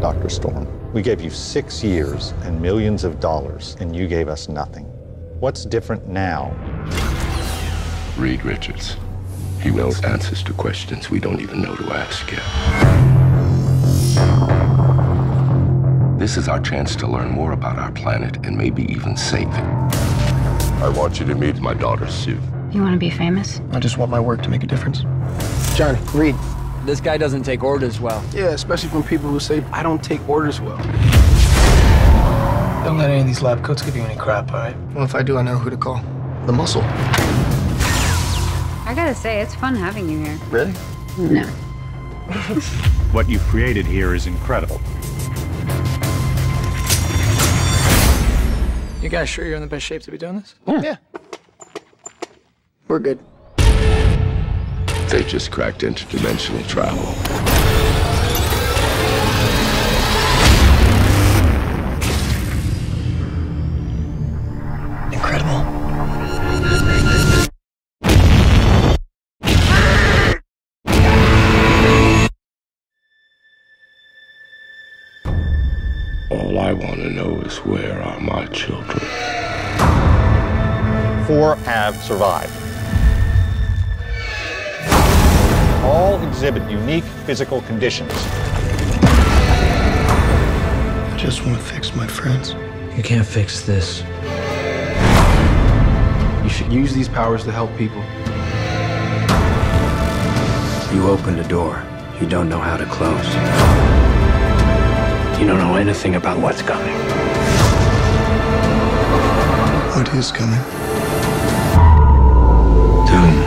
Dr. Storm. We gave you 6 years and millions of dollars, and you gave us nothing. What's different now? Reed Richards. He knows answers to questions we don't even know to ask yet. This is our chance to learn more about our planet and maybe even save it. I want you to meet my daughter, Sue. You want to be famous? I just want my work to make a difference. Johnny, Reed. This guy doesn't take orders well. Yeah, especially from people who say, I don't take orders well. Don't let any of these lab coats give you any crap, all right? Well, if I do, I know who to call. The muscle. I gotta say, it's fun having you here. Really? No. What you've created here is incredible. You guys sure you're in the best shape to be doing this? Yeah. We're good. They just cracked interdimensional travel. Incredible. All I want to know is where are my children? 4 have survived. All exhibit unique physical conditions. I just want to fix my friends. You can't fix this. You should use these powers to help people. You opened a door you don't know how to close. You don't know anything about what's coming. What is coming? Doom.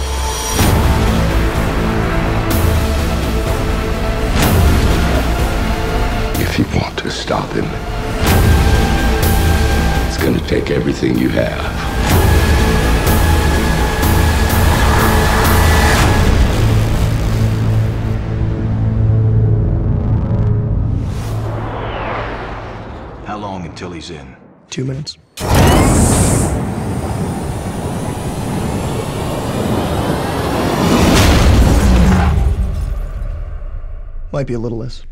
If you want to stop him, it's going to take everything you have. How long until he's in? 2 minutes. Might be a little less.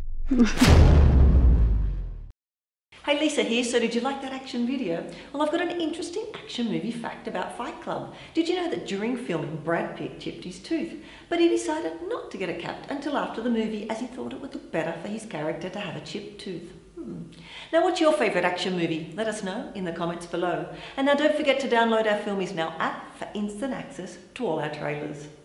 Hey, Lisa here. So did you like that action video? Well, I've got an interesting action movie fact about Fight Club. Did you know that during filming, Brad Pitt chipped his tooth, but he decided not to get it capped until after the movie, as he thought it would look better for his character to have a chipped tooth. Now, what's your favourite action movie? Let us know in the comments below. And now don't forget to download our Filmies Now app for instant access to all our trailers.